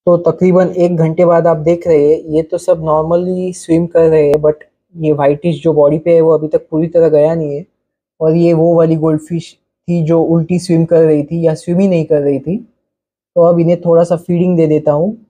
तो तकरीबन 1 घंटे बाद आप देख रहे हैं ये तो सब नॉर्मली स्विम कर रहे हैं, बट ये व्हाइटिश जो बॉडी पे है वो अभी तक पूरी तरह गया नहीं है। और ये वो वाली गोल्डफिश थी जो उल्टी स्विम कर रही थी या स्विम ही नहीं कर रही थी। तो अब इन्हें थोड़ा सा फीडिंग दे देता हूँ